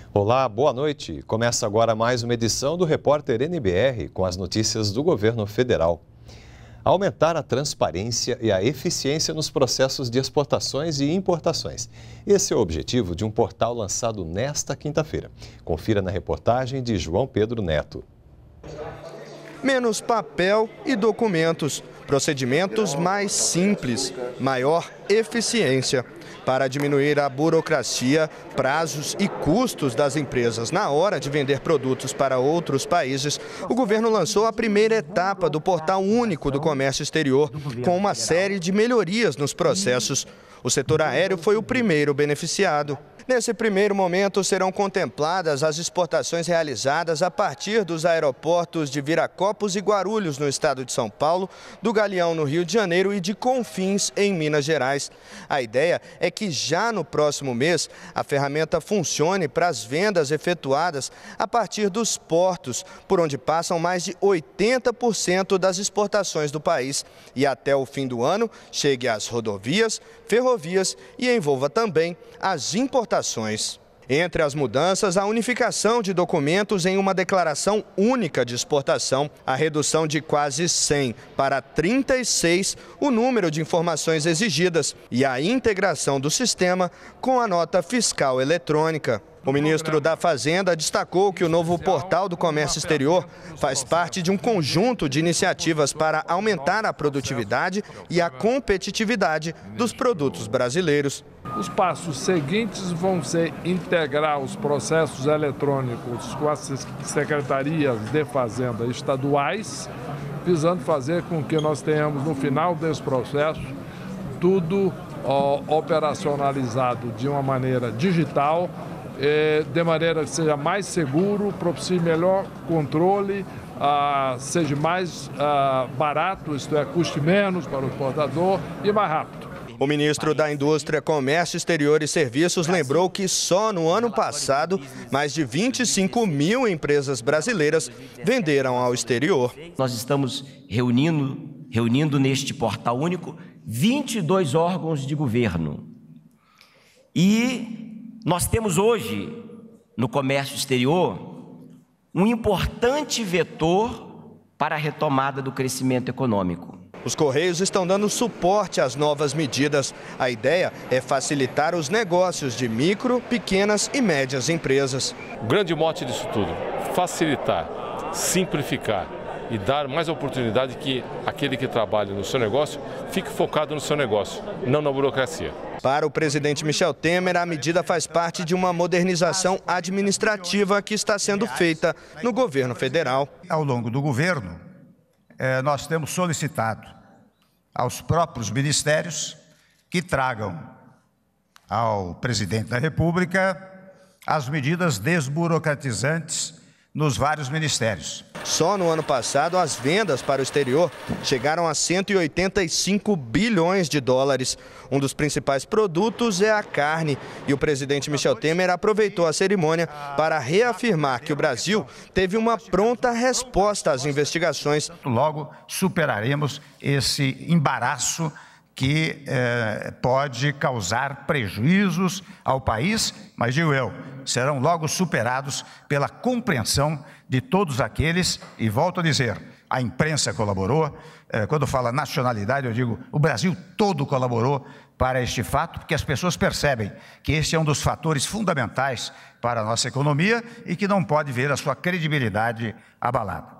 Olá, boa noite. Começa agora mais uma edição do Repórter NBR com as notícias do governo federal. Aumentar a transparência e a eficiência nos processos de exportações e importações. Esse é o objetivo de um portal lançado nesta quinta-feira. Confira na reportagem de João Pedro Neto. Menos papel e documentos. Procedimentos mais simples, maior eficiência. Para diminuir a burocracia, prazos e custos das empresas na hora de vender produtos para outros países, o governo lançou a primeira etapa do Portal Único do Comércio Exterior, com uma série de melhorias nos processos. O setor aéreo foi o primeiro beneficiado. Nesse primeiro momento, serão contempladas as exportações realizadas a partir dos aeroportos de Viracopos e Guarulhos, no estado de São Paulo, do Galeão, no Rio de Janeiro, e de Confins, em Minas Gerais. A ideia é que já no próximo mês, a ferramenta funcione para as vendas efetuadas a partir dos portos, por onde passam mais de 80% das exportações do país. E até o fim do ano, chegue às rodovias, ferrovias e envolva também as importações. Entre as mudanças, a unificação de documentos em uma declaração única de exportação, a redução de quase 100 para 36 o número de informações exigidas e a integração do sistema com a nota fiscal eletrônica. O ministro da Fazenda destacou que o novo portal do comércio exterior faz parte de um conjunto de iniciativas para aumentar a produtividade e a competitividade dos produtos brasileiros. Os passos seguintes vão ser integrar os processos eletrônicos com as secretarias de Fazenda estaduais, visando fazer com que nós tenhamos no final desse processo tudo operacionalizado de uma maneira digital, de maneira que seja mais seguro, propicie melhor controle, seja mais barato, isto é, custe menos para o exportador e mais rápido. O ministro da Indústria, Comércio Exterior e Serviços lembrou que só no ano passado, mais de 25 mil empresas brasileiras venderam ao exterior. Nós estamos reunindo neste portal único 22 órgãos de governo. E nós temos hoje, no comércio exterior, um importante vetor para a retomada do crescimento econômico. Os Correios estão dando suporte às novas medidas. A ideia é facilitar os negócios de micro, pequenas e médias empresas. O grande mote disso tudo, facilitar, simplificar e dar mais oportunidade que aquele que trabalha no seu negócio fique focado no seu negócio, não na burocracia. Para o presidente Michel Temer, a medida faz parte de uma modernização administrativa que está sendo feita no governo federal. Ao longo do governo, nós temos solicitado aos próprios ministérios que tragam ao presidente da República as medidas desburocratizantes nos vários ministérios. Só no ano passado, as vendas para o exterior chegaram a 185 bilhões de dólares. Um dos principais produtos é a carne. E o presidente Michel Temer aproveitou a cerimônia para reafirmar que o Brasil teve uma pronta resposta às investigações. Logo superaremos esse embaraço que pode causar prejuízos ao país, mas digo eu, serão logo superados pela compreensão de todos aqueles, e volto a dizer, a imprensa colaborou, quando fala nacionalidade eu digo, o Brasil todo colaborou para este fato, porque as pessoas percebem que este é um dos fatores fundamentais para a nossa economia e que não pode ver a sua credibilidade abalada.